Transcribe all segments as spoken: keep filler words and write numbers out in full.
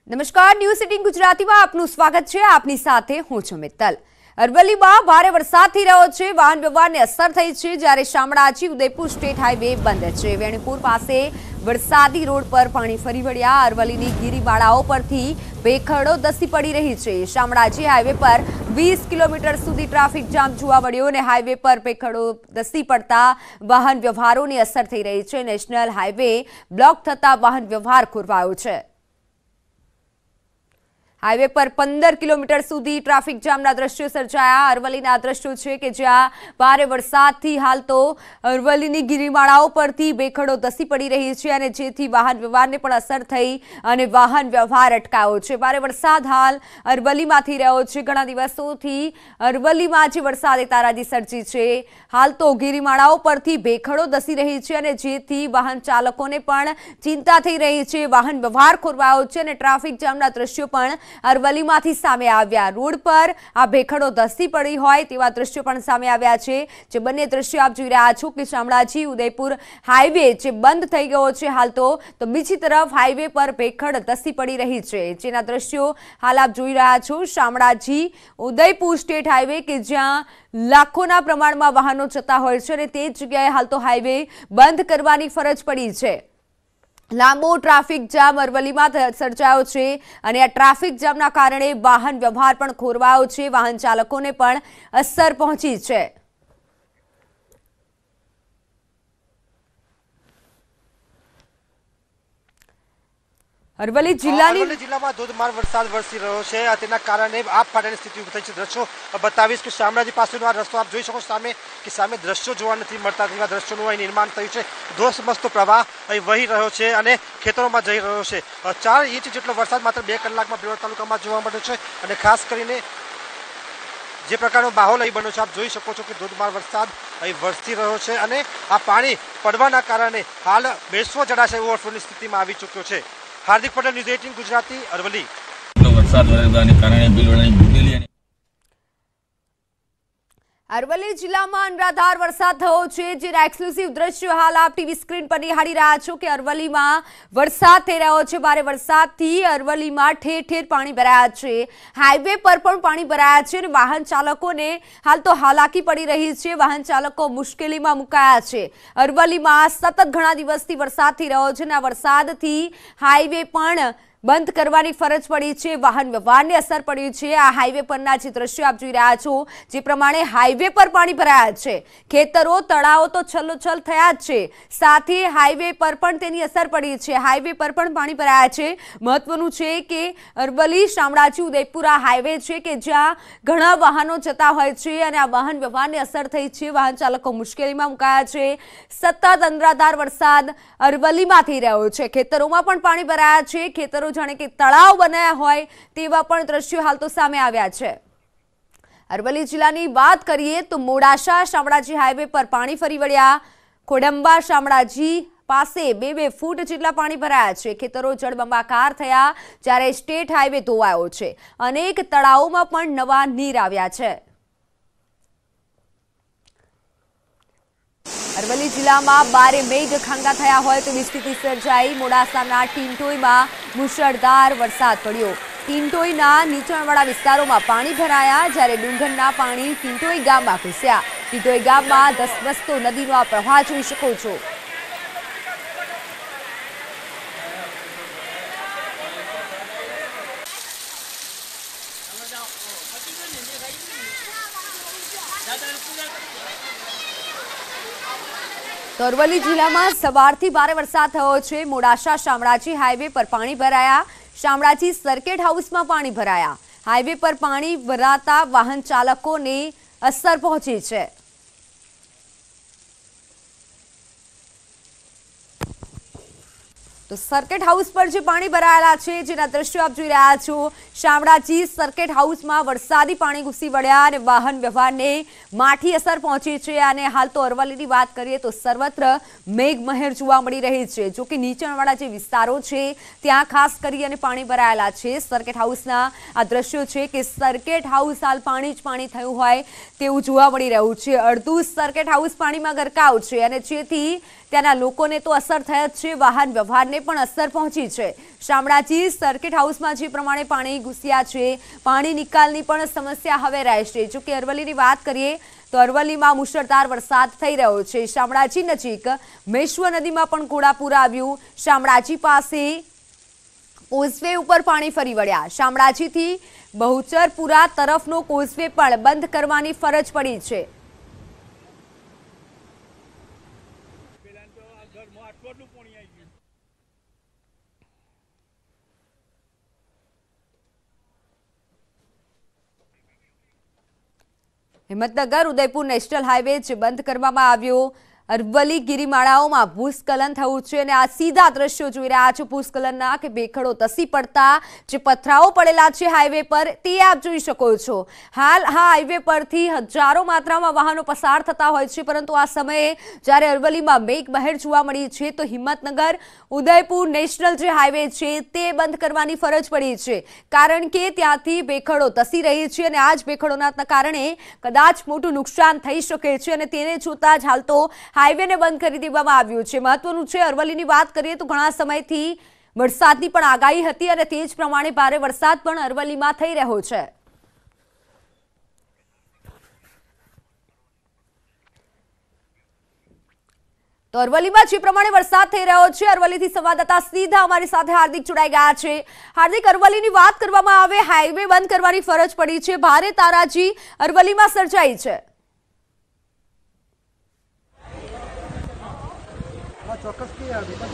નમસ્કાર, news eighteen ગુજરાતીમાં આપનું સ્વાગત છે। આપની સાથે હું છું મિત્તલ। અરવલ્લીમાં ભારે વરસાદથી રહ્યો છે વાહન વ્યવહારને અસર થઈ છે, જ્યારે શામળાજી ઉદયપુર સ્ટેટ હાઈવે બંધ છે। વેણીપુર પાસે વરસાદી રોડ પર પાણી ફરી વળ્યા। અરવલ્લીની ગિરિમાળાઓ પરથી ભેખડો ધસી પડી રહી છે। શામળાજી હાઈવે પર વીસ કિલોમીટર સુધી ટ્રાફિક જામ જોવા મળ્યો અને હાઈવે પર ભેખડો ધસી પડતા વાહન વ્યવહારોની અસર થઈ રહી છે। નેશનલ હાઈવે બ્લોક થતા વાહન વ્યવહાર ખોરવાયો છે। हाईवे पर पंदर किलोमीटर सुधी ट्राफिक जामना दृश्यो सर्जाया। अरवलीना दृश्यो छे के ज्यां भारे वरसादथी हाल तो अरवलीनी गिरिमाळाओ परथी भेखडो धसी पड़ी रही छे अने जेथी वाहन व्यवहारने पण असर थई अने वाहन व्यवहार अटकायो छे। भारे वरसाद हाल अरवलीमांथी रह्यो छे। घणा दिवसोथी अरवलीमां जे वरसादे ताराजी सर्जी छे। हाल तो गिरिमाळाओ परथी भेखडो धसी रही छे अने जेथी वाहन चालकोने पण चिंता थई रही छे। वाहन व्यवहार खोरवायो छे अने ट्राफिक जामना दृश्यो पण अरवलीमांथी सामे आव्या। रोड पर आ भेखडो धसी पड़ी होय तेवा दृश्यो पण सामे आव्या छे। जे बंने दृश्यो आप जोई रह्या छो के शामळाजी उदयपुर हाईवे जे बंद थई गयो छे हाल तो तो बीजी तरफ हाईवे पर भेखड धसी पड़ी रही छे, जेना दृश्यो हाल आप जोई रह्या छो। शामळाजी उदयपुर स्टेट हाईवे के ज्यां लाखोना प्रमाणमां वाहनो जता होय छे अने ते जग्याए हाल तो हाईवे बंद करवानी फरज पड़ी छे। लांबो ट्राफिक जाम अरवलीमां सर्जायो छे अने आ ट्राफिक जामना कारणे वाहन व्यवहार पण खोरवायो छे। वाहन चालकोने पण असर पहोंची छे। अरवली जिल्लानी अरवली जिल्लामां धोधमार वरसाद वरसी રહ્યો છે। તેના કારણે આપ ફાટેની સ્થિતિ ઉભી થઈ છે। દ્રશ્યો બતાવીશ કે શામળાજી પાસેનો આ રસ્તો આપ જોઈ શકો સામે કે સામે દ્રશ્યો જોવા નથી મળતા। તેવા દ્રશ્યોનું અહીં નિર્માણ થયું છે। ધોધમસ્તો પ્રવાહ અહીં વહી રહ્યો છે અને ખેતરોમાં જઈ રહ્યો છે। ચાર ઇંચ જેટલો વરસાદ માત્ર બે કલાકમાં બેવડ તાલુકામાં જોવા મળ્યો છે અને ખાસ કરીને જે પ્રકારનો માહોલ અહીં બન્યો છે આપ જોઈ શકો છો કે ધોધમાર વરસાદ અહીં વરસી રહ્યો છે અને આ પાણી પડવાના કારણે હાલ બેસવો જળાશય ઓવરફ્લોની સ્થિતિમાં આવી ચૂક્યો છે। Hardik Patel, news eighteen Gujarati, Aravalli. अरवली जिल्लामां अनराधार वरसाद थयो छे, जेना एक्सक्लूसिव दृश्यो हाल आप टीवी स्क्रीन पर निहाળી રહ્યા છો કે अरवलीमां वरसाद થઈ રહ્યો છે। ભારે વરસાદથી अरवलीमां ठेर ठेर पाणी भराया છે। हाईवे पर पण पाणी भराया છે અને વાહન ચાલકોને હાલ તો હાલાકી પડી રહી છે। વાહન ચાલકો મુશ્કેલીમાં મુકાયા છે। अरवलीमां સતત ઘણા દિવસથી વરસાદ થઈ રહ્યો છે અને આ વરસાદથી હાઈવે પણ बंद करवानी फरज पड़ी है। वाहन व्यवहार ने असर पड़ी है। आ हाईवे परना जे दृश्यो आप जोई रह्या छो जे प्रमाणे हाईवे पर पाणी भराया छे। खेतरो तळावो तो छलोछल थया ज छे, साथे हाईवे पर पण तेनी असर पड़ी है। हाईवे पर पण पाणी भराया छे। महत्वनुं छे के अरवली शामळाजी उदयपुर आ हाईवे छे के ज्यां घणा वाहनो जता होय छे अने आ वाहन व्यवहार ने असर थई छे। वाहन चालको मुश्केलीमां मुकाया छे। सतत अनराधार वरसाद अरवलीमां थई रह्यो छे। खेतरोमां पण पाणी भराया छे। खेतरो जाने के तळाव बनाया होय तेवा पण दृश्यो हाल तो सामे आव्या छे। अरवली जिल्लानी बात करिए तो मोडासा शामळाजी हाईवे पर पाणी फरी वळ्या। खोडंबा शामळाजी पासे बे बे फूट जेटला पाणी भराया छे। खेतरो जळबंबाकार थया, ज्यारे स्टेट हाईवे धोवायो छे। अनेक तळावोमां पण नवा નીર આવ્યા છે। अरवली जिल्लामां बारे मेघ खांगा थया होय तेवी स्थिति सर्जाई। मोडासाना टींटोईमां मुसळधार वरसाद पड्यो। टींटोईना નીચાણવાળા વિસ્તારોમાં પાણી ભરાયા, જ્યારે ડુંગરના પાણી ટીંટોઈ ગામમાં ઘૂસ્યા। ટીંટોઈ ગામમાં ધસમસતો નદીનો આ પ્રવાહ જોઈ શકો છો। तो अरवली जिल्लामां सवारथी भारे वरसाद थयो छे। मोडासा शामळाजी हाईवे पर पाणी भराया। शामळाजी सर्किट हाउसमां पाणी भराया। हाईवे पर पाणी भराता वाहन चालकोने असर पहोंची छे। तो सर्किट हाउस पर जो पाणी भरायेला छे जेना दृश्यो आप जोई रह्या छो। शामळाजी सर्किट हाउस में वरसादी पाणी घुसी वळ्या अने वाहन व्यवहार ने माठी असर पहोंची छे। अने हाल तो अरवलीनी बात करिए तो सर्वत्र मेघमहेर जोवा मळी रही छे। जो कि नीचाणवाळा जे विस्तारो छे त्यां खास करी अने पाणी भरायेला छे। सर्किट हाउसना आ दृश्यो छे कि सर्किट हाउस हाल पाणी ज पाणी थयुं होय तेवुं जोवा मळी रह्युं छे। अर्धुं सर्किट हाउस पाणीमां गरकाव छे अने जेथी त्याना लोकोने तो असर थई ज छे। वाहन व्यवहार વ્યવહારને પણ અસર પહોંચી છે। શામળાજી સર્કિટ હાઉસમાં જે પ્રમાણે પાણી ઘૂસ્યા છે, પાણી નિકાલની પણ સમસ્યા હવે રહેશે। જો કે અરવલ્લીની વાત કરીએ તો અરવલ્લીમાં મુશળધાર વરસાદ થઈ રહ્યો છે। શામળાજી નજીક મેશ્વ નદીમાં પણ ઘોડાપૂર આવ્યું। શામળાજી પાસે કોઝવે ઉપર પાણી ફરી વળ્યા। શામળાજીથી બહુચરપુરા તરફનો કોઝવે પણ બંધ કરવાની ફરજ પડી છે। હિંમતનગર ઉદયપુર નેશનલ હાઈવે જે બંધ કરવામાં આવ્યો। અરવલ્લી ગિરિમાળાઓમાં ભૂસ્ખલન થયું છે અને આ સીધા દ્રશ્યો જોઈ રહ્યા છો ભૂસ્ખલનના કે ભેખડો ધસી પડતા જે પથરાઓ પડેલા છે હાઈવે પર તે આપ જોઈ શકો છો। હાલ આ હાઈવે પરથી હજારો માત્રામાં વાહનો પસાર થતા હોય છે, પરંતુ આ સમયે જ્યારે અરવલ્લીમાં મેઘમહેર જોવા મળી છે તો હિંમતનગર ઉદયપુર નેશનલ જે હાઈવે છે તે બંધ કરવાની ફરજ પડી છે, કારણ કે ત્યાંથી ભેખડો ધસી રહી છે અને આ જ ભેખડોના કારણે કદાચ મોટું નુકસાન થઈ શકે છે અને તેને જોતા જ હાલ તો હાઈવેને બંધ કરી દેવામાં આવ્યું છે। મહત્વનું છે, અરવલ્લીની વાત કરીએ તો ઘણા સમયથી વરસાદની પણ આગાહી હતી અને તે જ પ્રમાણે ભારે વરસાદ પણ અરવલ્લીમાં થઈ રહ્યો છે। તો અરવલ્લીમાં જે પ્રમાણે વરસાદ થઈ રહ્યો છે, અરવલ્લીથી સંવાદદાતા સીધા અમારી સાથે હાર્દિક જોડાઈ ગયા છે। હાર્દિક, અરવલ્લીની વાત કરવામાં આવે, હાઈવે બંધ કરવાની ફરજ પડી છે, ભારે તારાજી અરવલ્લીમાં સર્જાઈ છે। ચોક્કસથી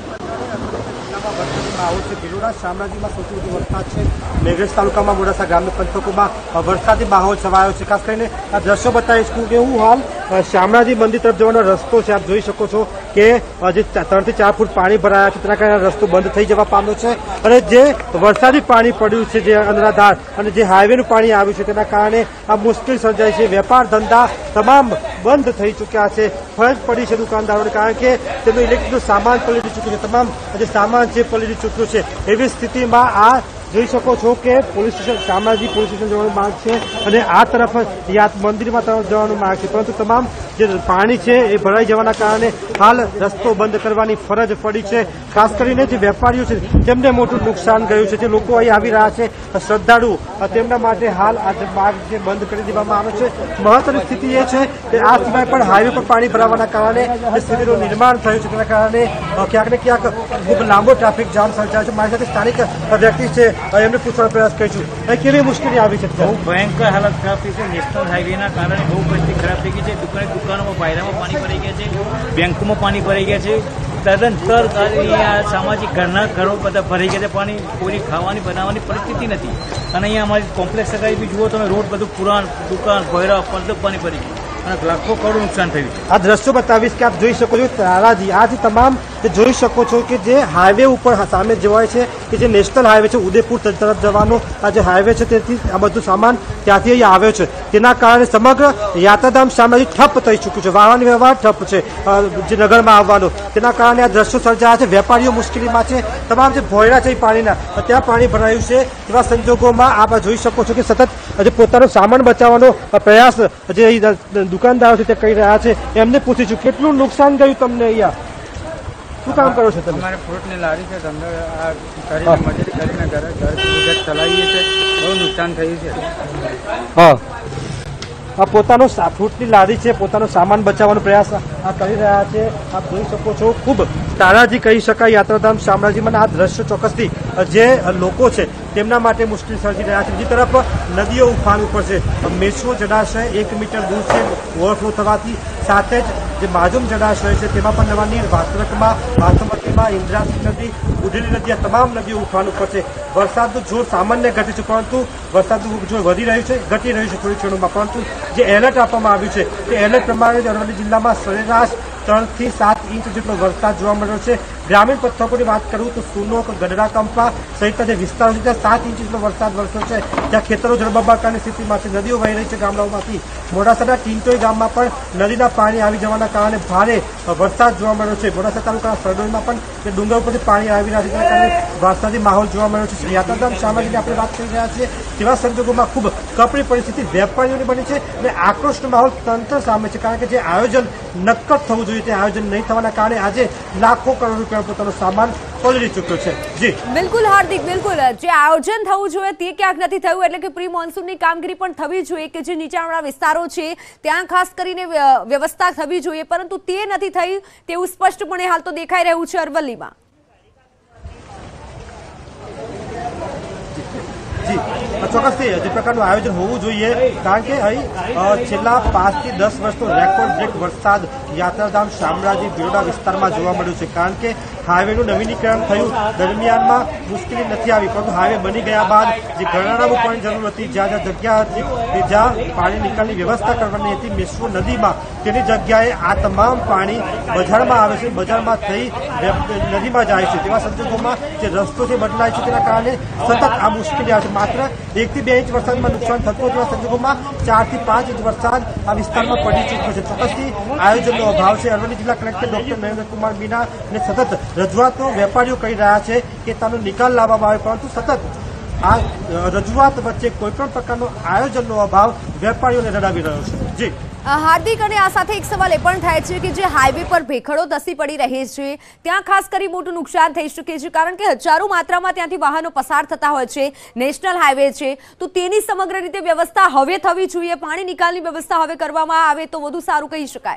માહોલ છે। ભિલોડા શામળાજીમાં સૌથી વધુ વરસાદ છે। મેઘરજ તાલુકામાં મોડાસા ગ્રામ્ય પંથકોમાં વરસાદી માહોલ છવાયો છે। ખાસ કરીને આ દ્રશ્યો બતાવીશ કે હું હાલ શામળાજી મંદિર તરફ જવાનો રસ્તો છે, આપ જોઈ શકો છો કે હજી ત્રણ થી ચાર ફૂટ પાણી ભરાયા છે, તેના કારણે રસ્તો બંધ થઈ જવા પામ્યો છે અને જે વરસાદી પાણી પડ્યું છે, જે અનરાધાર અને જે હાઈવેનું પાણી આવ્યું છે તેના કારણે આ મુશ્કેલ સર્જાય છે। વેપાર ધંધા તમામ બંધ થઈ ચૂક્યા છે। ફરજ પડી છે દુકાનદારોને, કારણ કે તેમનું ઇલેક્ટ્રિકનો સામાન પલળી ચૂક્યું છે, તમામ જે સામાન છે પલળી ચૂક્યું છે। એવી સ્થિતિમાં આ જોઈ શકો છો કે police station Shamlaji police station જવાનો માર્ગ છે અને આ તરફ યાદ મંદિરમાં તરફ જવાનો માર્ગ છે, પરંતુ તમામ જે પાણી છે એ ભરાઈ જવાના કારણે હાલ રસ્તો બંધ કરવાની ફરજ પડી છે। ખાસ કરીને જે વેપારીઓ છે તેમને મોટું નુકસાન ગયું છે। જે લોકો અહીં આવી રહ્યા છે શ્રદ્ધાળુ, તેમના માટે હાલ આ માર્ગ જે બંધ કરી દેવામાં આવે છે। મહત્વની સ્થિતિ એ છે કે આ સિવાય પણ હાઈવે પર પાણી ભરાવાના કારણે જે સ્થિતિનું નિર્માણ થયું છે, તેના કારણે ક્યાંક ને ક્યાંક ખૂબ લાંબો ટ્રાફિક જામ સર્જાયો છે। મારી સાથે સ્થાનિક વ્યક્તિ છે, એમને પૂછવાનો પ્રયાસ કરીશું, કેવી મુશ્કેલી આવી છે? બહુ ભયંકર હાલત ખરાબ થઈ છે। નેશનલ હાઈવેના કારણે બહુ પરિસ્થિતિ ખરાબ થઈ ગઈ છે। દુકાને દુકાનોમાં પાયરામાં પાણી ભરાઈ ગયા છે, બેંકોમાં પાણી ભરાઈ ગયા છે, તદંતર અહીંયા સામાજિક ઘરના ઘરો બધા ભરાઈ ગયા છે। પાણી કોઈ ખાવાની બનાવવાની પરિસ્થિતિ નથી અને અહીંયા અમારી કોમ્પ્લેક્સ સરકારી બી જુઓ તમે, રોડ બધું પુરાણ દુકાન ભૈરા પડદો પાણી ભરી ગયું અને લાખો કરોડ નુકસાન થયું છે। આ દ્રશ્યો બતાવીશ કે આપ જોઈ શકો છો તારાજી, આથી તમામ જોઈ શકો છો કે જે હાઈવે ઉપર સામે જવાય છે કે જે નેશનલ હાઈવે છે ઉદયપુર તરફ જવાનો આ જે હાઈવે છે તેથી આ બધું સામાન ત્યાંથી અહીં આવ્યો છે, તેના કારણે સમગ્ર યાત્રાધામ શામળાજી ઠપ થઈ ચૂક્યું છે। વાહન વ્યવહાર ઠપ છે જે નગરમાં આવવાનો, તેના કારણે આ દ્રશ્યો સર્જાયા છે। વેપારીઓ મુશ્કેલીમાં છે, તમામ જે ભોયરા છે પાણીના ત્યાં પાણી ભરાયું છે। એવા સંજોગોમાં આપ જોઈ શકો છો કે સતત જે પોતાનો સામાન બચાવવાનો પ્રયાસ જે દુકાનદારો છે તે કરી રહ્યા છે। એમને પૂછીશું કેટલું નુકસાન ગયું તમને, અહીંયા શું કામ કરો છો તમે? અમારે ફ્રૂટની લારી છે, ધંધો આ કરીને મજૂરી કરીને ઘરે ઘર ગુજરાત ચલાવીએ છીએ, બહુ નુકસાન થયું છે। હા, આ પોતાનો ફ્રૂટની લારી છે, પોતાનો સામાન બચાવવાનો પ્રયાસ આ કરી રહ્યા છે। આપ જોઈ શકો છો ખૂબ તારાજી કહી શકાય યાત્રાધામ શામળાજીમાં આ દ્રશ્ય ચોક્કસથી જે લોકો છે તેમના માટે મુશ્કેલ સર્જી રહ્યા છે। બીજી તરફ નદીઓ ઉફાન ઉપર છે। મેશ્વો જળાશય એક મીટર દૂર છે ઓવરફ્લો થવાથી, સાથે જ જે માજુમ જળાશય છે તેમાં પણ નવા નીર, વાત્રકમાં, બાસમતીમાં, ઇન્દ્રાસી નદી, ઉઢેલી નદી, આ તમામ નદીઓ ઉફાન ઉપર છે। વરસાદનું જોર સામાન્ય ઘટ્યું છે, પરંતુ વરસાદનું જોર વધી રહ્યું છે, ઘટી રહ્યું છે થોડી ક્ષણોમાં, પરંતુ જે એલર્ટ આપવામાં આવ્યું છે તે એલર્ટ પ્રમાણે અરવલ્લી જિલ્લામાં સરેરાશ ત્રણ થી સાત ઇંચ જેટલો વરસાદ જોવા મળ્યો છે। ગ્રામીણ પંથકોની વાત કરું તો સુનોક, ગઢડા, કંપા સહિતના જે વિસ્તારો છે ત્યાં સાત ઇંચ જેટલો વરસાદ વરસ્યો છે, જ્યાં ખેતરો જળબંબાકારની સ્થિતિમાં છે, નદીઓ વહી રહી છે ગામડાઓમાંથી। મોડાસાના ટીંટોઈ ગામમાં પણ નદીના પાણી આવી જવાના કારણે ભારે વરસાદ જોવા મળ્યો છે। મોડાસા તાલુકાના સરડોઈમાં પણ જે ડુંગર ઉપરથી પાણી આવી રહ્યા છે, તેના કારણે વરસાદી માહોલ જોવા મળ્યો છે। યાત્રાધામ શામળાજીની આપણે વાત કરી રહ્યા છીએ, તેવા સંજોગોમાં ખૂબ કપરી પરિસ્થિતિ વેપારીઓની બની છે અને આક્રોશનો માહોલ તંત્ર સામે છે, કારણ કે જે આયોજન નક્કર થવું જોઈએ તે આયોજન નહીં થવાના કારણે આજે લાખો કરોડ રૂપિયા પોતાનો સામાન પલળી ચૂક્યો છે। જી બિલકુલ હાર્દિક, બિલકુલ જે આયોજન થવું જોઈએ તે ક્યાંક નથી થયું, એટલે કે પ્રી મોન્સૂનની કામગીરી પણ થવી જોઈએ કે જે નીચાણવાળા વિસ્તારો છે ત્યાં ખાસ કરીને વ્યવસ્થા થવી જોઈએ, પરંતુ તે નથી થઈ તેવું સ્પષ્ટપણે હાલ તો દેખાઈ રહ્યું છે અરવલ્લીમાં। જી ચોક્કસથી જે પ્રકારનું આયોજન હોવું જોઈએ, કારણ કે અહીં છેલ્લા પાંચથી દસ વર્ષનો રેકોર્ડ બ્રેક વરસાદ યાત્રાધામ શામળાજી બિરોડા વિસ્તારમાં જોવા મળ્યું છે, કારણ કે હાઈવેનું નવીનીકરણ થયું દરમિયાનમાં મુશ્કેલી નથી આવી, પરંતુ હાઈવે બની ગયા બાદ જે ગરનાળા મૂકવાની જરૂર હતી, જ્યાં જ્યાં જગ્યા હતી કે જ્યાં પાણી નિકાલની વ્યવસ્થા કરવાની હતી મેશ્વો નદીમાં, તેની જગ્યાએ આ તમામ પાણી બજારમાં આવે છે, બજારમાં થઈ નદીમાં જાય છે। તેવા સંજોગોમાં જે રસ્તો જે બદલાય છે તેના કારણે સતત આ મુશ્કેલી આવે છે। માત્ર એક થી બે ઇંચ વરસાદમાં નુકસાન થતું તેવા સંજોગોમાં ચાર થી પાંચ ઇંચ વરસાદ આ વિસ્તારમાં પડી ચૂક્યો છે। ચોક્કસથી આયોજનનો અભાવ છે। અરવલ્લી જિલ્લા કલેક્ટર ડોક્ટર નરેન્દ્રકુમાર મીના ને સતત રજૂઆતો વેપારીઓ કરી રહ્યા છે કે તેનો નિકાલ લાવવામાં આવે, પરંતુ સતત આ રજૂઆત વચ્ચે કોઈપણ પ્રકારનો આયોજનનો અભાવ વેપારીઓને રડાવી રહ્યો છે। જી હાર્દિક, અને આ સાથે એક સવાલ એ પણ થાય છે કે જે હાઈવે પર ભેખડો ધસી પડી રહી છે ત્યાં ખાસ કરી મોટું નુકસાન થઈ શકે છે, કારણ કે હજારો માત્રામાં ત્યાંથી વાહનો પસાર થતા હોય છે, નેશનલ હાઈવે છે, તો તેની સમગ્ર રીતે વ્યવસ્થા હવે થવી જોઈએ, પાણી નિકાલની વ્યવસ્થા હવે કરવામાં આવે તો વધુ સારું કહી શકાય।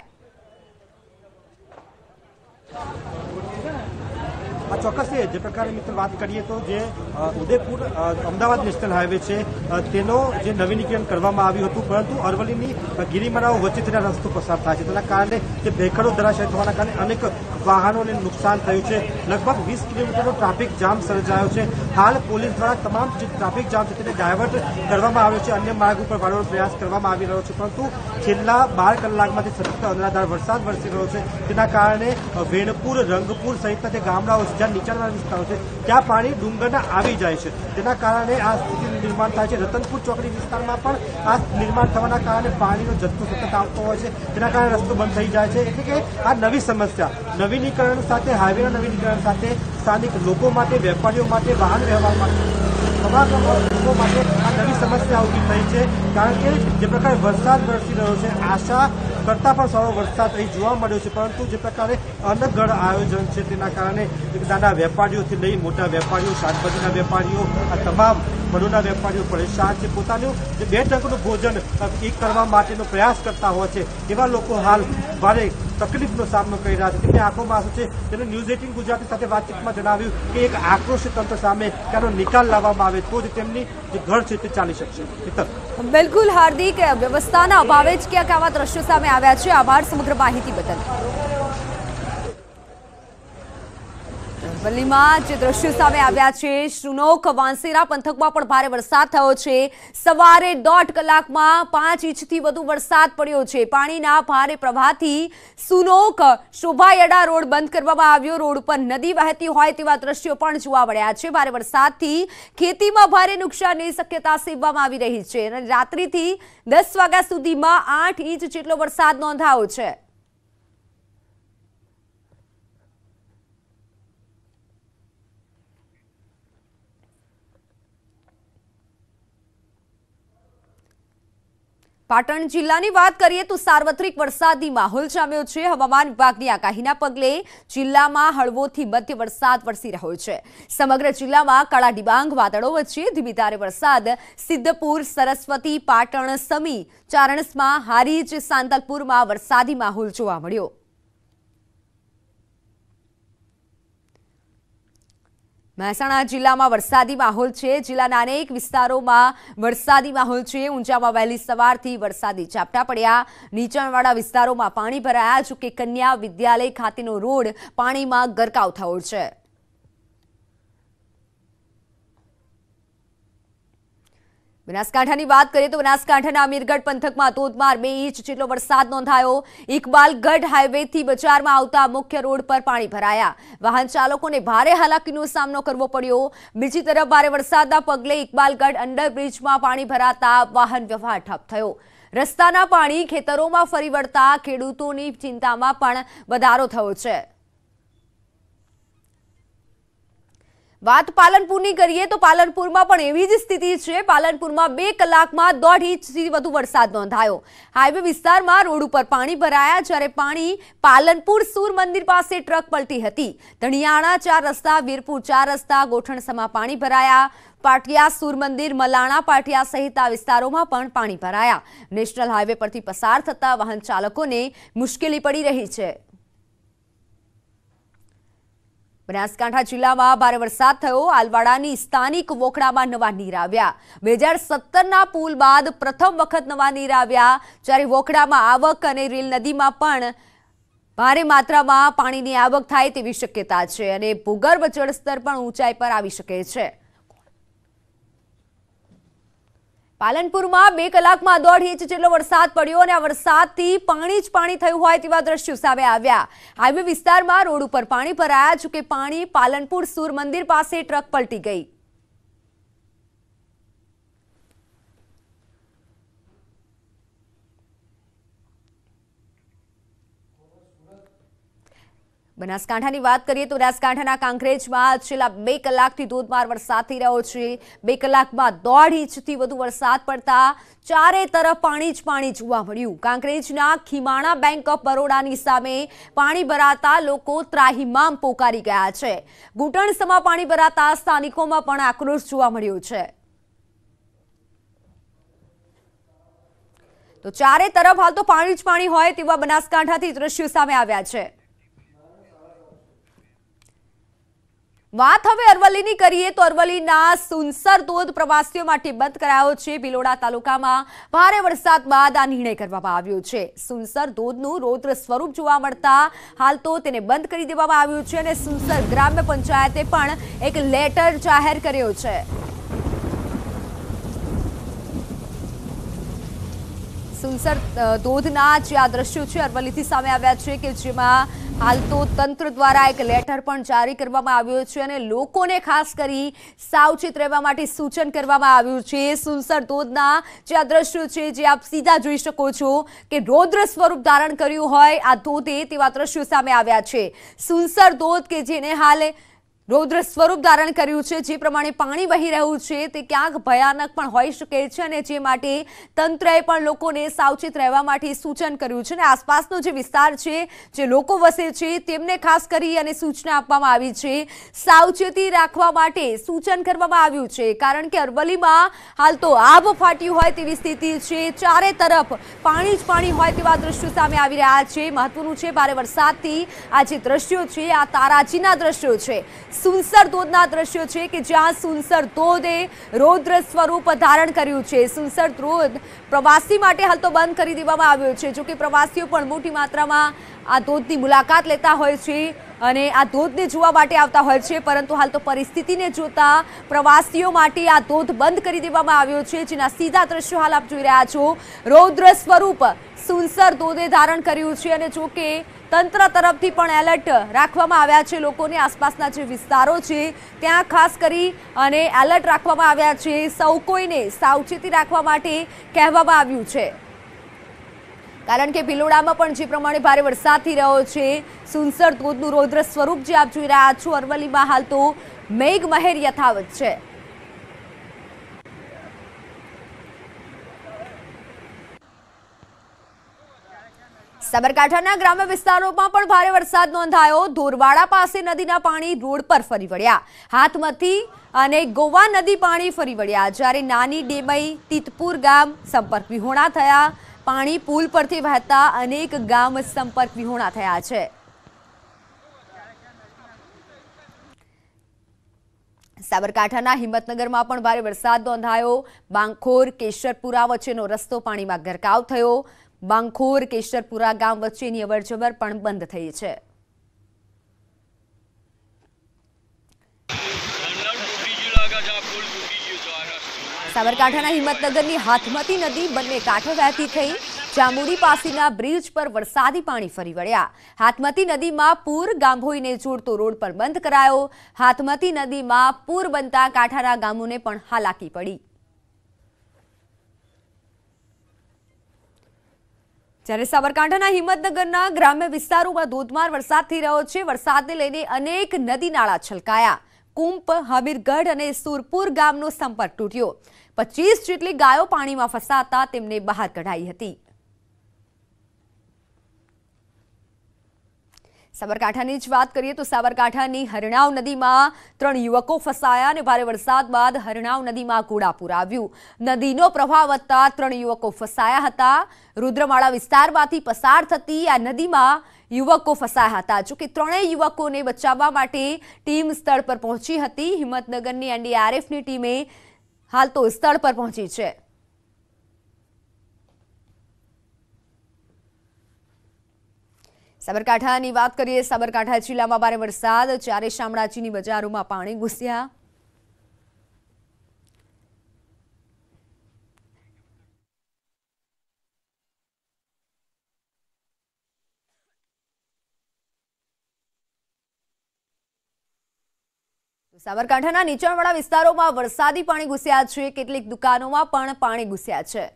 ચોક્કસથી જે પ્રકારે મિત્ર વાત કરીએ તો જે ઉદયપુર અમદાવાદ નેશનલ હાઈવે છે તેનો જે નવીનીકરણ કરવામાં આવ્યું હતું, પરંતુ અરવલ્લીની ગિરિમાળાઓ વચ્ચે તેના રસ્તો પસાર થાય છે, તેના કારણે જે ભેખડો ધરાશય થવાના કારણે અનેક વાહનોને નુકસાન થયું છે। લગભગ વીસ કિલોમીટરનો ટ્રાફિક જામ સર્જાયો છે। હાલ પોલીસ દ્વારા તમામ જે ટ્રાફિક જામ છે તેને ડાયવર્ટ કરવામાં આવ્યો છે, અન્ય માર્ગ ઉપર વાળવાનો પ્રયાસ કરવામાં આવી રહ્યો છે, પરંતુ છેલ્લા બાર કલાકમાંથી સતત અનરાધાર વરસાદ વરસી રહ્યો છે, તેના કારણે વેણપુર, રંગપુર સહિતના જે ગામડાઓ છે જ્યાં નીચાણવાળા વિસ્તારો છે ત્યાં પાણી ડુંગરના આવી જાય છે, તેના કારણે આ સ્થિતિનું નિર્માણ થાય છે। રતનપુર ચોકડી વિસ્તારમાં પણ આ નિર્માણ થવાના કારણે પાણીનો જથ્થો સતત આવતો હોય છે, તેના કારણે રસ્તો બંધ થઈ જાય છે। એટલે કે આ નવી સમસ્યા, નવીનીકરણ સાથે હાઈવેના નવીનીકરણ સાથે સ્થાનિક લોકો માટે, વેપારીઓ માટે, વાહન વ્યવહાર માટે, તમામ લોકો માટે આ નવી સમસ્યા ઊભી થઈ છે, કારણ કે જે પ્રકારે વરસાદ વરસી રહ્યો છે આશા કરતાં પણ સારો વરસાદ અહીં જોવા મળ્યો છે, પરંતુ જે પ્રકારે અનગઢ આયોજન છે તેના કારણે નાના વેપારીઓથી લઈ મોટા વેપારીઓ, શાકભાજીના વેપારીઓ, આ તમામ ફળોના વેપારીઓ પરેશાન છે। પોતાનું જે બે ટંકનું ભોજન એક કરવા માટેનો પ્રયાસ કરતા હોય છે એવા લોકો હાલ ભારે તકલીફનો સામનો કરી રહ્યા છે। તેમની આંખોમાં આંસુ છે। તેને ન્યૂઝ એટીન ગુજરાતી સાથે વાતચીતમાં જણાવ્યું કે એક આક્રોશી તંત્ર સામે તેનો નિકાલ લાવવામાં આવે તો જ તેમની જે ઘર છે તે ચાલી શકશે। બિલકુલ હાર્દિક, વ્યવસ્થાના અભાવે જ ક્યાંક આવા દ્રશ્યો સામે આવ્યા છે। આભાર સમગ્ર માહિતી બદલ। અરવલ્લીમાં જે દ્રશ્યો સામે આવ્યા છે, સુનોક વાંસેરા પંથકમાં પણ ભારે વરસાદ થયો છે। સવારે દોઢ કલાકમાં પાંચ ઇંચથી વધુ વરસાદ પડ્યો છે। પાણીના ભારે પ્રવાહથી સુનોક શોભાયડા રોડ બંધ કરવામાં આવ્યો, રોડ ઉપર નદી વહેતી હોય તેવા દ્રશ્યો પણ જોવા મળ્યા છે। ભારે વરસાદથી ખેતીમાં ભારે નુકસાનની શક્યતા સેવવામાં આવી રહી છે અને રાત્રિથી દસ વાગ્યા સુધીમાં આઠ ઇંચ જેટલો વરસાદ નોંધાયો છે। પાટણ જિલ્લાની વાત કરીએ તો સાર્વત્રિક વરસાદી માહોલ જામ્યો છે। હવામાન વિભાગની આગાહીના પગલે જિલ્લામાં હળવોથી મધ્ય વરસાદ વરસી રહ્યો છે। સમગ્ર જિલ્લામાં કાળા ડિબાંગ વાદળો વચ્ચે ધીમી ધારે વરસાદ સિદ્ધપુર, સરસ્વતી, પાટણ, સમી, ચારણસમાં, હારીજ, સાંતલપુરમાં વરસાદી માહોલ જોવા મળ્યો। મહેસાણા જિલ્લામાં વરસાદી માહોલ છે। જિલ્લાના અનેક વિસ્તારોમાં વરસાદી માહોલ છે। ઊંઝામાં વહેલી સવારથી વરસાદી ઝાપટા પડ્યા। નીચાણવાળા વિસ્તારોમાં પાણી ભરાયા, જોકે કન્યા વિદ્યાલય ખાતેનો રોડ પાણીમાં ગરકાવ થયો છે। બનાસકાંઠાની વાત કરીએ તો બનાસકાંઠાના અમીરગઢ પંથકમાં ધોધમાર બે ઇંચ જેટલો વરસાદ નોંધાયો। ઇકબાલગઢ હાઈવેથી બજારમાં આવતા મુખ્ય રોડ પર પાણી ભરાયા। વાહન ચાલકોને ભારે હાલાકીનો સામનો કરવો પડ્યો। બીજી તરફ ભારે વરસાદના પગલે ઇકબાલગઢ અંડરબ્રિજમાં પાણી ભરાતા વાહન વ્યવહાર ઠપ થયો। રસ્તાના પાણી ખેતરોમાં ફરી વળતા ખેડૂતોની ચિંતામાં પણ વધારો થયો છે। વાત પાલનપુરની કરીએ તો પાલનપુરમાં પણ એવી જ સ્થિતિ છે। પાલનપુરમાં બે કલાકમાં દોઢ ઇંચથી વધુ વરસાદ નોંધાયો। હાઈવે વિસ્તારમાં રોડ ઉપર પાણી ભરાયા, જ્યારે પાણી પાલનપુર સૂર મંદિર પાસે ટ્રક પલટી હતી। ધણિયાણા ચાર રસ્તા, વીરપુર ચાર રસ્તા, ગોઠણસમાં પાણી ભરાયા। પાટિયા, સૂર મંદિર, મલાણા, પાટિયા સહિત આ વિસ્તારોમાં પણ પાણી ભરાયા। નેશનલ હાઈવે પરથી પસાર થતા વાહન ચાલકોને મુશ્કેલી પડી રહી છે। બનાસકાંઠા જિલ્લામાં ભારે વરસાદ થયો। આલવાડાની સ્થાનિક વોખડામાં નવા નીર આવ્યા। બે હજાર સત્તરના પુલ બાદ પ્રથમ વખત નવા નીર આવ્યા, જ્યારે વોખડામાં આવક અને રેલ નદીમાં પણ ભારે માત્રામાં પાણીની આવક થાય તેવી શક્યતા છે અને ભૂગર્ભ જળસ્તર પણ ઊંચાઈ પર આવી શકે છે। પાલનપુરમાં બે કલાકમાં દોઢ ઇંચ જેટલો વરસાદ પડ્યો અને આ વરસાદથી પાણી જ પાણી થયું હોય તેવા દ્રશ્યો સામે આવ્યા। હાઈવે વિસ્તારમાં રોડ ઉપર પાણી ભરાયા, જોકે પાણી પાલનપુર સૂર મંદિર પાસે ટ્રક પલટી ગઈ। બનાસકાંઠાની વાત કરીએ તો બનાસકાંઠાના કાંકરેજમાં છેલ્લા બે કલાકથી ધોધમાર વરસાદ થઈ રહ્યો છે। બે કલાકમાં દોઢ ઇંચથી વધુ વરસાદ પડતા ચારે તરફ પાણી જ પાણી જોવા મળ્યું। કાંકરેજના ખીમાણા બેંક ઓફ બરોડાની સામે પાણી ભરાતા લોકો ત્રાહિમામ પોકારી ગયા છે। ઘૂંટણસમાં પાણી ભરાતા સ્થાનિકોમાં પણ આક્રોશ જોવા મળ્યો છે। તો ચારે તરફ હાલ તો પાણી જ પાણી હોય તેવા બનાસકાંઠાથી દ્રશ્યો સામે આવ્યા છે। વાત હવે અરવલ્લીની કરીએ તો અરવલ્લીના સુનસર ધોધ પ્રવાસીઓ માટે બંધ કરાયો છે। ભિલોડા તાલુકામાં ભારે વરસાદ બાદ આ નિર્ણય કરવામાં આવ્યો છે। સુનસર ધોધનું રૌદ્ર સ્વરૂપ જોવા મળતા હાલ તો તેને બંધ કરી દેવામાં આવ્યું છે અને સુનસર ગ્રામ્ય પંચાયતે પણ એક લેટર જાહેર કર્યો છે। સુનસર ધોધના જે આ દ્રશ્યો છે અરવલ્લીથી સામે આવ્યા છે કે જેમાં હાલ તો તંત્ર દ્વારા એક લેટર પણ જારી કરવામાં આવ્યો છે અને લોકોને ખાસ કરી સાવચેત રહેવા માટે સૂચન કરવામાં આવ્યું છે। સુનસર ધોધના જે આ દ્રશ્યો છે જે આપ સીધા જોઈ શકો છો કે રૌદ્ર સ્વરૂપ ધારણ કર્યું હોય આ ધોધે તેવા દ્રશ્યો સામે આવ્યા છે। સુનસર ધોધ કે જેને હાલ રૌદ્ર સ્વરૂપ ધારણ કર્યું છે, જે પ્રમાણે પાણી વહી રહ્યું છે તે ક્યાંક ભયાનક પણ હોઈ શકે છે અને જે માટે તંત્રએ પણ લોકોને સાવચેત રહેવા માટે સૂચન કર્યું છે અને આસપાસનો જે વિસ્તાર છે જે લોકો વસે છે તેમને ખાસ કરી અને સૂચના આપવામાં આવી છે। સાવચેતી રાખવા માટે સૂચન કરવામાં આવ્યું છે, કારણ કે અરવલ્લીમાં હાલ તો આબ ફાટ્યું હોય તેવી સ્થિતિ છે। ચારે તરફ પાણી જ પાણી હોય તેવા દ્રશ્યો સામે આવી રહ્યા છે। મહત્વનું છે ભારે વરસાદથી આ જે દ્રશ્યો છે આ તારાજીના દ્રશ્યો છે, સુનસર ધોધના દ્રશ્યો છે કે જ્યાં સુનસર ધોધે રૌદ્ર સ્વરૂપ ધારણ કર્યું છે। સુનસર ધોધ પ્રવાસી માટે હાલ તો બંધ કરી દેવામાં આવ્યો છે, જો કે પ્રવાસીઓ પણ મોટી માત્રામાં આ ધોધની મુલાકાત લેતા હોય છે અને આ ધોધને જોવા માટે આવતા હોય છે, પરંતુ હાલ તો પરિસ્થિતિને જોતા પ્રવાસીઓ માટે આ ધોધ બંધ કરી દેવામાં આવ્યો છે, જેના સીધા દ્રશ્યો હાલ આપ જોઈ રહ્યા છો। રૌદ્ર સ્વરૂપ સુનસર ધોધે ધારણ કર્યું છે અને જો કે તંત્ર તરફથી પણ એલર્ટ રાખવામાં આવ્યા છે। લોકોને આસપાસના જે વિસ્તારો છે ત્યાં ખાસ કરી અને એલર્ટ રાખવામાં આવ્યા છે। સૌ કોઈને સાવચેતી રાખવા માટે કહેવામાં આવ્યું છે, કારણ કે ભિલોડામાં પણ જે પ્રમાણે ભારે વરસાદ થઈ રહ્યો છે, સુનસર ધોધનું રૌદ્ર સ્વરૂપ જે આપ જોઈ રહ્યા છો અરવલ્લીમાં હાલ તો મેઘમહેર યથાવત છે। સાબરકાંઠાના ગ્રામ્ય વિસ્તારોમાં પણ ભારે વરસાદ નોંધાયો। ધોરવાડા પાસે નદીના પાણી રોડ પર ફરી વળ્યા। હાથમતી અને ગોવા નદી પાણી ફરી વળ્યા, જ્યારે નાની ડેમઈ તીતપુર ગામ સંપર્ક વિહોણા થયા। પાણી પુલ પરથી વહેતા અનેક ગામ સંપર્ક વિહોણા થયા છે। સાબરકાંઠાના હિંમતનગરમાં પણ ભારે વરસાદ નોંધાયો। બાંખોર કેશરપુરા વચ્ચેનો રસ્તો પાણીમાં ગરકાવ થયો। બાંખોર કેશરપુરા ગામ વચ્ચેની અવરજવર પણ બંધ થઈ છે। સાબરકાંઠાના હિંમતનગરની હાથમતી નદી બંને કાંઠે વહેતી થઈ। જાંબુડી પાસેના બ્રિજ પર વરસાદી પાણી ફરી વળ્યા। હાથમતી નદીમાં પૂર, ગાંભોઈને જોડતો રોડ પર બંધ કરાયો। હાથમતી નદીમાં પૂર બનતા કાંઠાના ગામોને પણ હાલાકી પડી। જ્યારે સાબરકાંઠાના હિંમતનગરના ગ્રામ્ય વિસ્તારોમાં ધોધમાર વરસાદ થઈ રહ્યો છે। વરસાદને લઈને અનેક નદી નાળા છલકાયા। કુંપ, હમીરગઢ અને સુરપુર ગામનો સંપર્ક તૂટ્યો. પચીસ જેટલી ગાયો પાણીમાં ફસાતા તેમને બહાર કઢાઈ હતી. સાબરકાંઠાની જ વાત કરીએ તો સાબરકાંઠાની હરણાવ નદીમાં ત્રણ યુવકો ફસાયા અને ભારે વરસાદ બાદ હરણાવ નદીમાં ઘોડાપૂર આવ્યું. નદીનો પ્રવાહ વધતા ત્રણ યુવકો ફસાયા હતા. રુદ્રમાળા વિસ્તારમાંથી પસાર થતી આ નદીમાં યુવકો ફસાયા હતા. જોકે ત્રણેય યુવકોને બચાવવા માટે ટીમ સ્થળ પર પહોંચી હતી. હિંમતનગરની એનડીઆરએફની ટીમે હાલ તો સ્થળ પર પહોંચી છે. સાબરકાંઠાની વાત કરીએ. સાબરકાંઠા જિલ્લામાં ભારે વરસાદ, ચારે શામળાજીની બજારોમાં પાણી ઘૂસ્યા. સાબરકાંઠાના નીચાણવાળા વિસ્તારોમાં વરસાદી પાણી ઘૂસ્યા છે. કેટલીક દુકાનોમાં પણ પાણી ઘૂસ્યા છે.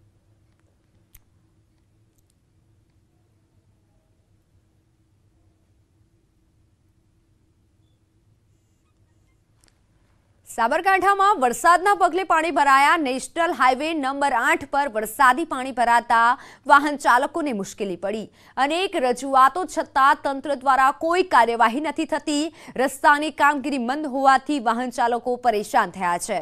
સાબરકાંઠામાં વરસાદના પગલે પાણી ભરાયા. નેશનલ હાઈવે નંબર આઠ પર વરસાદી પાણી ભરાતા વાહન ચાલકોને મુશ્કેલી પડી. અનેક રજૂઆતો છતાં તંત્ર દ્વારા કોઈ કાર્યવાહી નથી થતી. રસ્તાની કામગીરી મંદ હોવાથી વાહન ચાલકો પરેશાન થયા છે.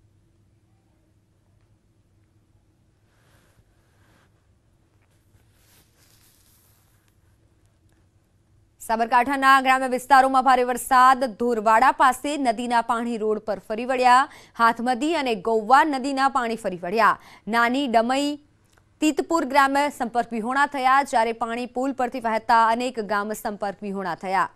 સાબરકાંઠાના ગ્રામ્ય વિસ્તારોમાં ભારે વરસાદ. ધોરવાડા પાસે નદીના પાણી રોડ પર ફરી વળ્યા. હાથમદી અને ગૌવા નદીના પાણી ફરી વળ્યા. નાની ડમઈ તીતપુર ગ્રામ સંપર્ક વિહોણા થયા, જ્યારે પાણી પુલ પરથી વહેતા અનેક ગામ સંપર્ક વિહોણા થયા.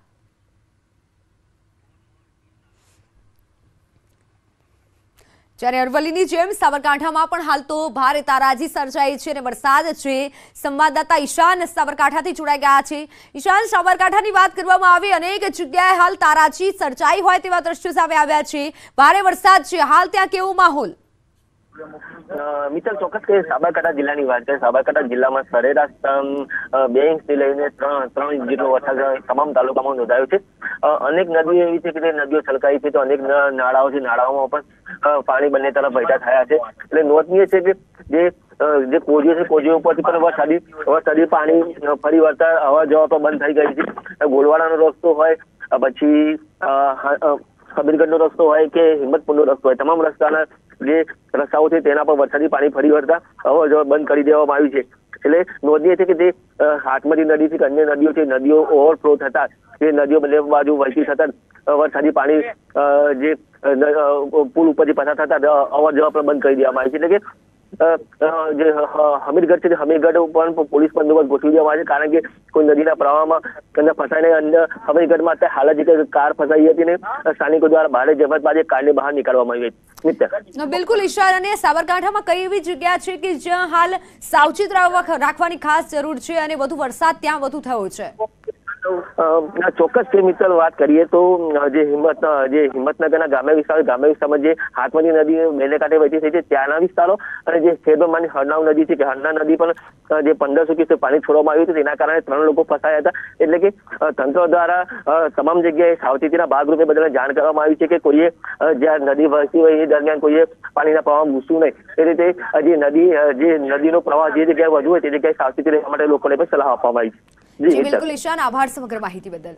જ્યારે અરવલ્લીની જેમ સાબરકાંઠામાં પણ હાલ તો ભારે તારાજી સર્જાઈ છે અને વરસાદ છે. સંવાદદાતા ઈશાન સાબરકાંઠાથી જોડાઈ ગયા છે. ઈશાન, સાબરકાંઠાની વાત કરવામાં આવે, અનેક જગ્યાએ હાલ તારાજી સર્જાઈ હોય તેવા દ્રશ્યો સામે આવ્યા છે. ભારે વરસાદ છે, હાલ ત્યાં કેવો માહોલ? મિત્તલ, ચોક્કસ કે સાબરકાંઠા જિલ્લાની વાત કરીએ. સાબરકાંઠા જિલ્લામાં સરેરાશ બે ઇંચથી લઈને ત્રણ ત્રણ જેટલો વરસાદ તમામ તાલુકામાં નોંધાયો છે. અનેક નદીઓ એવી છે કે તે નદીઓ છલકાઈ છે, તો અનેક નાળાઓ છે, નાળાઓમાં પણ પાણી બંને તરફ વહેતા થયા છે. એટલે નોંધનીય છે કે જે જે કોજીઓ છે, કોજીઓ ઉપરથી પણ વરસાદી વરસાદી પાણી ફરી વળતા અવર જવર પણ બંધ થઈ ગઈ છે. ગોલવાડાનો રસ્તો હોય, પછી હમીરગઢનો રસ્તો હોય કે હિંમતપુરનો રસ્તો હોય, તમામ રસ્તાના જે રસ્તાઓ છે તેના પર વરસાદી પાણી ફરી વળતા અવર જવર બંધ કરી દેવામાં આવ્યું છે. એટલે નોંધનીય છે કે જે હાથમતી નદી છે કે અન્ય નદીઓ છે, નદીઓ ઓવરફ્લો થતા, જે નદીઓ બંને બાજુ વહેતી થતા વરસાદી પાણી જે પુલ ઉપરથી પસાર થતા અવર જવર પણ બંધ કરી દેવામાં આવી છે. એટલે કે જે હમીરગઢ છે, હમીરગઢ પણ પોલીસ બંદોબસ્ત ગોઠવી દેવામાં આવે છે, કારણ કે કોઈ નદીના પ્રવાહમાં ફસાઈને અંદર હમીરગઢમાં અત્યારે હાલ જ કાર ફસાઈ હતી ને સ્થાનિકો દ્વારા ભારે જહેમત બાદ કારને બહાર નીકળવામાં આવી હતી. બિલકુલ ઈશાન, અને સાબરકાંઠામાં કઈ એવી જગ્યા છે કે જ્યાં હાલ સાવચેત રાખવાની ખાસ જરૂર છે અને વધુ વરસાદ ત્યાં વધુ થયો છે? ચોક્કસ કે મિત્તલ, વાત કરીએ તો જે હિંમત જે હિંમતનગરના ગ્રામ્ય વિસ્તાર ગ્રામ્ય વિસ્તારમાં જે હાથમતી નદી બેને કાંઠે વહેતી થઈ છે ત્યાંના વિસ્તારો અને જે ખેડબ્રહ્માની હરનાવ નદી છે કે હરનાવ નદી પણ જે પંદરસો ક્યુસેક પાણી છોડવામાં આવ્યું હતું, તેના કારણે ત્રણ લોકો ફસાયા હતા. એટલે કે તંત્ર દ્વારા તમામ જગ્યાએ સાવચેતીના ભાગરૂપે બધાને જાણ કરવામાં આવી છે કે કોઈએ જ્યાં નદી વહેતી હોય એ દરમિયાન કોઈએ પાણીના પ્રવાહમાં ઘૂસવું નહીં. એ રીતે જે નદી જે નદીનો પ્રવાહ જે જગ્યાએ વધુ હોય તે જગ્યાએ સાવચેતી રહેવા માટે લોકોને પણ સલાહ આપવામાં આવી છે. જી બિલકુલ ઈશાન, આભાર સમગ્ર માહિતી બદલ.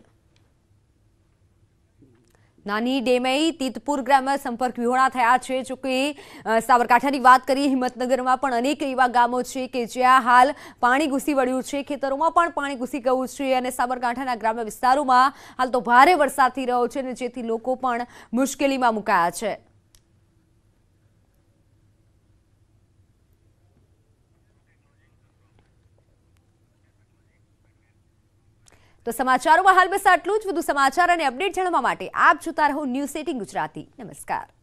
નાની ડેમઈ તીતપુર ગ્રામમાં સંપર્ક વિહોણા થયા છે. જો કે સાબરકાંઠાની વાત કરીએ, હિંમતનગરમાં પણ અનેક એવા ગામો છે કે જ્યાં હાલ પાણી ઘૂસી વળ્યું છે, ખેતરોમાં પણ પાણી ઘૂસી ગયું છે અને સાબરકાંઠાના ગ્રામ્ય વિસ્તારોમાં હાલ તો ભારે વરસાદ થઈ રહ્યો છે અને જેથી લોકો પણ મુશ્કેલીમાં મુકાયા છે. તો સમાચારોમાં હાલ બસ આટલું જ. વધુ સમાચાર અને અપડેટ જાણવા માટે આપ જોતા રહો ન્યૂઝ એટીન ગુજરાતી. નમસ્કાર.